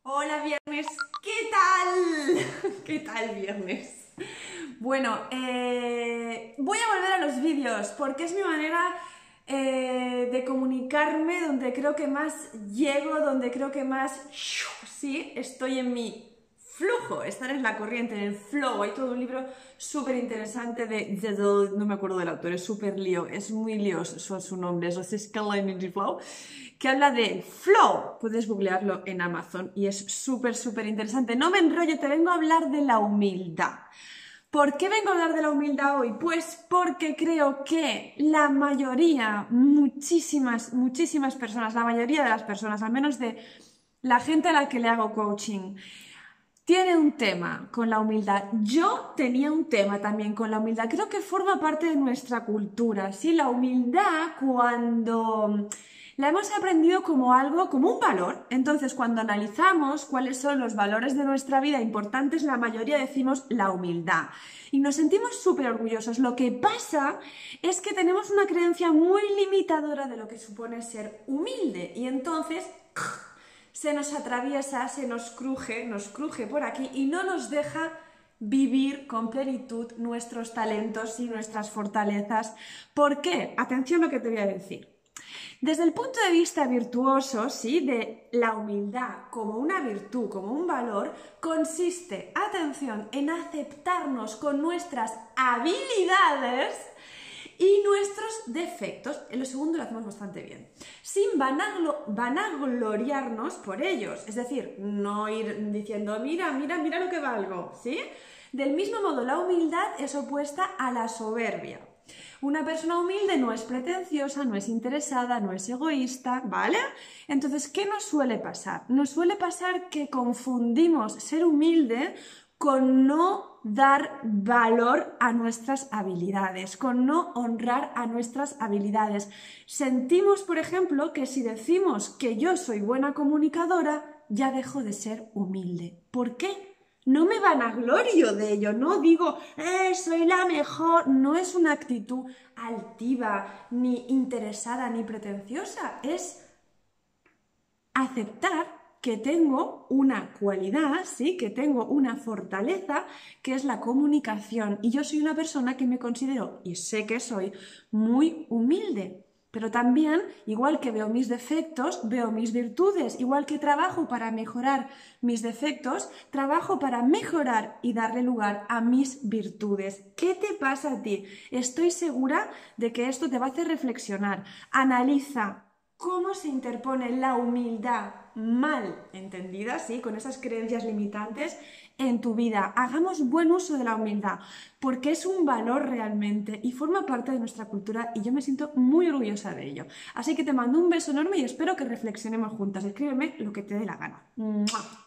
Hola viernes, ¿qué tal? ¿Qué tal viernes? Bueno, voy a volver a los vídeos porque es mi manera de comunicarme, donde creo que más llego, donde creo que más, sí, estoy en mi flujo, estar en la corriente, en el flow. Hay todo un libro súper interesante no me acuerdo del autor, es súper lío, es muy lioso su nombre, es Scala Energy Flow, que habla de flow. Puedes googlearlo en Amazon y es súper interesante. No me enrollo, te vengo a hablar de la humildad. ¿Por qué vengo a hablar de la humildad hoy? Pues porque creo que la mayoría, muchísimas personas, la mayoría de las personas, al menos de la gente a la que le hago coaching, tiene un tema con la humildad. Yo tenía un tema también con la humildad. Creo que forma parte de nuestra cultura. Sí, la humildad cuando la hemos aprendido como algo, como un valor. Entonces, cuando analizamos cuáles son los valores de nuestra vida importantes, la mayoría decimos la humildad. Y nos sentimos súper orgullosos. Lo que pasa es que tenemos una creencia muy limitadora de lo que supone ser humilde. Y entonces se nos atraviesa, nos cruje por aquí y no nos deja vivir con plenitud nuestros talentos y nuestras fortalezas. ¿Por qué? Atención a lo que te voy a decir. Desde el punto de vista virtuoso, ¿sí?, de la humildad como una virtud, como un valor, consiste, atención, en aceptarnos con nuestras habilidades y nuestros defectos. En lo segundo lo hacemos bastante bien, sin vanagloriarnos por ellos, es decir, no ir diciendo mira lo que valgo, ¿sí? Del mismo modo, la humildad es opuesta a la soberbia. Una persona humilde no es pretenciosa, no es interesada, no es egoísta, ¿vale? Entonces, ¿qué nos suele pasar? Nos suele pasar que confundimos ser humilde con no dar valor a nuestras habilidades, con no honrar a nuestras habilidades. Sentimos, por ejemplo, que si decimos que yo soy buena comunicadora, ya dejo de ser humilde. ¿Por qué? No me vanaglorio de ello, no digo, soy la mejor. No es una actitud altiva, ni interesada, ni pretenciosa. Es aceptar que tengo una cualidad, sí, que tengo una fortaleza, que es la comunicación. Y yo soy una persona que me considero, y sé que soy, muy humilde. Pero también, igual que veo mis defectos, veo mis virtudes. Igual que trabajo para mejorar mis defectos, trabajo para mejorar y darle lugar a mis virtudes. ¿Qué te pasa a ti? Estoy segura de que esto te va a hacer reflexionar. Analiza cómo se interpone la humildad mal entendida, ¿sí?, con esas creencias limitantes en tu vida. Hagamos buen uso de la humildad, porque es un valor realmente y forma parte de nuestra cultura y yo me siento muy orgullosa de ello. Así que te mando un beso enorme y espero que reflexionemos juntas. Escríbeme lo que te dé la gana. ¡Mua!